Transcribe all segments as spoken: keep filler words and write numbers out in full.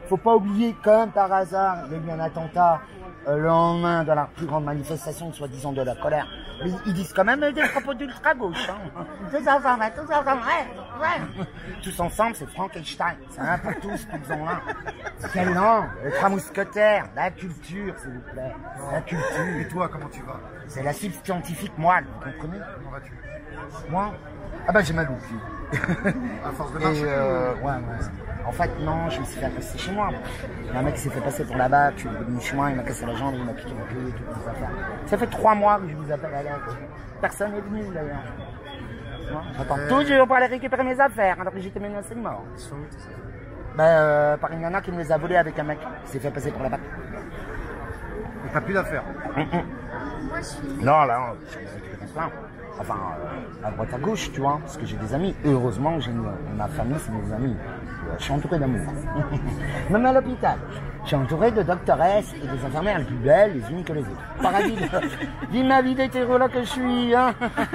faut pas oublier, comme par hasard, il y a eu un attentat euh, le lendemain de la plus grande manifestation, soi-disant de la colère. Mais ils disent quand même des propos d'ultra-gauche. Hein. Tous ensemble, tous ensemble, ouais, ouais. Tous ensemble, c'est Frankenstein. C'est un pour tous, tous en l'un. Quelle langue? Les trois mousquetaires, la culture, s'il vous plaît. La culture. Et toi, comment tu vas? C'est la cible scientifique moelle, vous comprenez? Comment vas-tu? Moi? Ah bah j'ai mal au cul. À force de marcher? Et euh, ouais, ouais. En fait, non, je me suis fait agresser chez moi. Il y a un mec qui s'est fait passer pour la batte, je suis venu chez moi, il m'a cassé la jambe, il m'a piqué le pied, toutes les affaires. Ça fait trois mois que je vous appelle à l'aide. Personne n'est venu d'ailleurs. J'attends euh... toujours pour aller récupérer mes affaires, alors que j'étais menacé de mort. Ben, euh, par une nana qui me les a volés avec un mec qui s'est fait passer pour la batte. Et t'as plus d'affaires? mm -mm. Non, là, je les ai récupérés plein. Enfin, euh, à droite à gauche, tu vois, parce que j'ai des amis. Heureusement, j'ai ma famille, c'est mes amis. Je suis entouré d'amour. Même à l'hôpital, je suis entouré de doctoresses et des infirmières les plus belles les unes que les autres. Paradis de... Dis ma vie d'hétéro là que je suis, hein.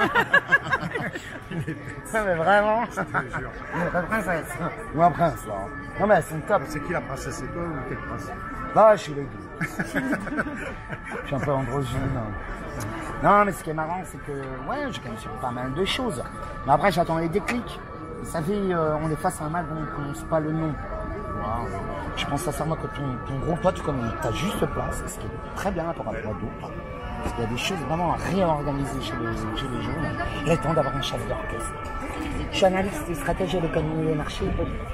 Non mais vraiment. La princesse. Ou un prince, là. Non mais c'est top. C'est qui la princesse? C'est toi ou quel prince? Bah, je suis les deux. Je suis un peu androgyne. Non, mais ce qui est marrant, c'est que, ouais, j'ai quand même sur pas mal de choses. Mais après, j'attends les déclics. Vous savez, euh, on est face à un mal dont on ne prononce pas le nom. Wow. Je pense sincèrement que ton, ton gros, toi, tu connais ta juste place, ce qui est très bien par rapport à d'autres. Parce qu'il y a des choses vraiment à réorganiser chez les, chez les jeunes. Il est temps d'avoir un chef d'orchestre. Je suis analyste et stratège de l'économie des marchés.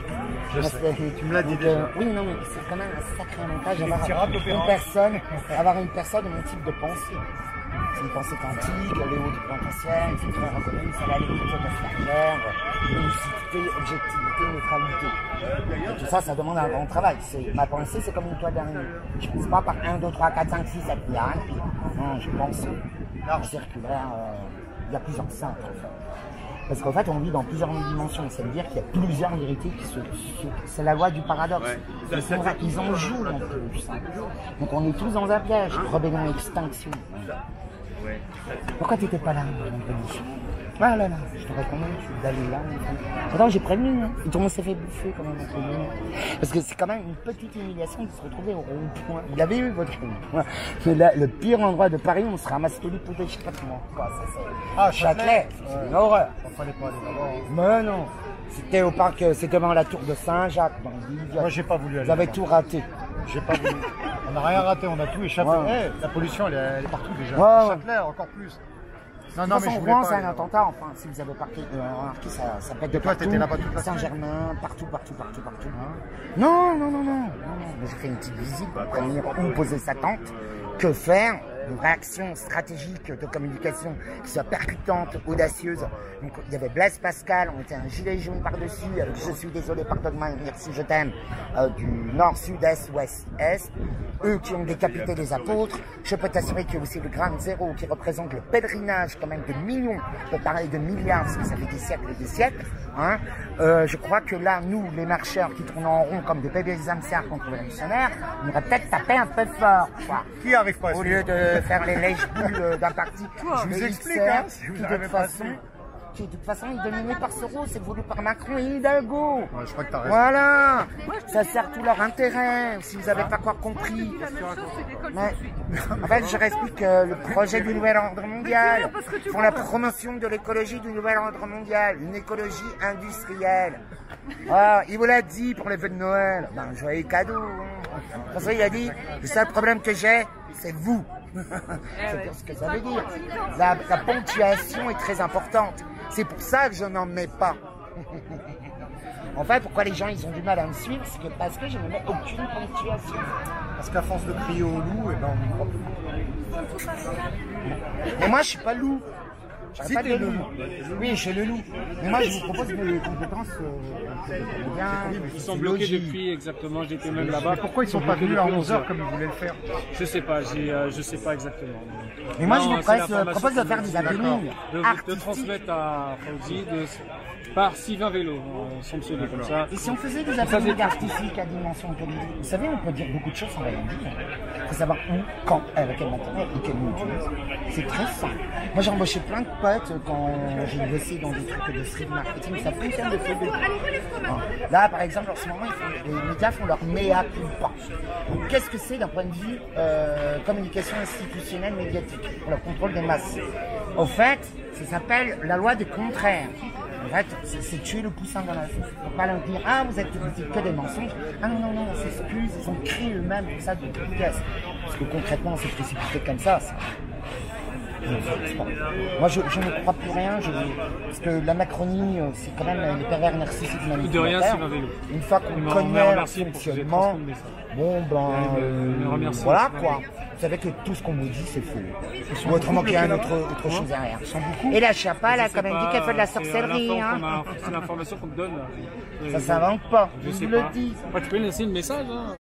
Je sais. Tu me l'as dit déjà. Oui, non, mais c'est quand même un sacré avantage d'avoir une personne, avoir une personne de mon type de pensée. C'est une pensée quantique, elle est haut du potentiel, il faut faire reconnaître, ça va aller de la lucidité, objectivité, neutralité. Et tout ça, ça demande un grand travail. Ma pensée, c'est comme une toile d'araignée. Je ne pense pas par un, deux, trois, quatre, cinq, six, sept, il y a un. Non, je pense l'art circulaire, euh, il y a plusieurs centres en fait. Parce qu'en fait, on vit dans plusieurs dimensions. Ça veut dire qu'il y a plusieurs vérités qui se... C'est la loi du paradoxe. Ouais. Ils, sont... Ils en jouent en plus. Donc on est tous dans un piège. Rébellion et extinction. Ouais. Pourquoi tu n'étais pas là, vendredi? Ah là là, je te recommande d'aller là. Attends, j'ai prévenu, hein. Tout le monde s'est fait bouffer quand même entre nous. Parce que c'est quand même une petite humiliation de se retrouver au rond-point. Vous avez eu votre rond-point. C'est le pire endroit de Paris, on se ramasse tous les poteaux, je sais pas comment. Quoi, ça, ah, Châtelet, c'est ouais. Une horreur. Il fallait pas aller là-bas. Mais non. C'était au parc, c'était devant la tour de Saint-Jacques. Moi, j'ai pas voulu aller. Vous avez tout raté. J'ai pas voulu. On n'a rien raté, on a tout échappé. Ouais. Hey, la pollution, elle est, elle est partout déjà. Ouais, Châtelet, encore plus. Non, non, mais je voulais pas. C'est un attentat, enfin, si vous avez parqué, euh, remarqué, ça, ça pète de toi, partout. Là-bas toute la Saint-Germain, partout, partout, partout, partout. Hein. Non, non, non, non, non. J'ai fait une petite visite pour venir où poser sa tente. Que faire? Une réaction stratégique de communication qui soit percutante, audacieuse. Donc, il y avait Blaise Pascal, on était un gilet jaune par-dessus, avec je suis désolé, pardonne-moi, merci, je t'aime, euh, du nord, sud, est, ouest, est. Eux qui ont décapité les apôtres. Je peux t'assurer qu'il y a aussi le gramme zéro qui représente le pèlerinage quand même de millions, on peut parler de milliards parce que ça fait des siècles et des siècles. Hein. Euh, je crois que là, nous, les marcheurs qui tournent en rond comme des bébés hamsters contre les révolutionnaires, on aurait peut-être tapé un peu fort. Quoi. Qui arrive pas à Au lieu de faire les lèches-boules d'un parti. Je vous explique, hein, si vous qui, de toute façon, qui de toute façon est dominé par Soros, c'est voulu par Macron et Hidalgo. Ouais, je crois que t'as raison. Voilà, ça sert tout leur intérêt, si vous n'avez pas quoi compris. Mais, en fait, je réexplique euh, le projet du nouvel ordre mondial. Ils font la promotion de l'écologie du nouvel ordre mondial, une écologie industrielle. Voilà, il vous l'a dit pour les vœux de Noël. Ben, joyeux cadeau. François, il a dit, le seul problème que j'ai, c'est vous. C'est ce que ça veut dire. La, la ponctuation est très importante. C'est pour ça que je n'en mets pas. En fait, pourquoi les gens ils ont du mal à me suivre, c'est que parce que je ne mets aucune ponctuation. Parce qu'à force de crier au loup, et ben on n'y croit plus. Mais moi, je suis pas loup. Si t'es le loup. Oui, je suis le loup. Mais moi, je vous propose des compétences euh, bien. Oui, ils sont bloqués depuis exactement. J'étais même là-bas. Pourquoi ils sont pas venus à onze heures comme ils voulaient le faire? Je sais pas. Euh, je sais pas exactement. Mais moi, non, je vous presse, euh, propose de faire des happenings. De, de transmettre à Fauzi de par Sylvain Vélo, son pseudo comme ça. Et si on faisait des happenings artistiques à dimension politique, vous savez, on peut dire beaucoup de choses sans rien dire. Il faut savoir où, quand, avec quel matériel et quel outil. C'est très simple. Moi, j'ai embauché plein de potes, quand j'ai bossé dans des trucs de street marketing, ça fonctionne de feu. Là, par exemple, en ce moment, ils font, les médias font leur mea culpa. Qu'est-ce que c'est d'un point de vue euh, communication institutionnelle médiatique pour le contrôle des masses? Au fait, ça s'appelle la loi des contraires. En fait, c'est tuer le poussin dans la soupe. Pour pas leur dire, ah, vous êtes, vous dites que des mensonges. Ah non, non, non, on s'excuse, ils ont créé eux-mêmes pour ça de vitesse. Parce que concrètement, on s'est précipité comme ça. ça. Moi, je, je ne crois plus rien. Je, parce que la Macronie, c'est quand même les pervers narcissiques manipulatifs. De rien, Sylvain Vélo. Une fois qu'on connaît leur fonctionnement, bon, ben, euh, voilà quoi. Vous savez que tout ce qu'on nous dit, c'est faux. Ou autrement qu'il y a une autre, autre chose derrière. Et la Chapa, elle a quand même dit qu'elle fait de la sorcellerie. C'est l'information qu'on te donne. Ça s'invente pas. Je Je sais vous le pas. dis. Tu peux laisser le message. Hein.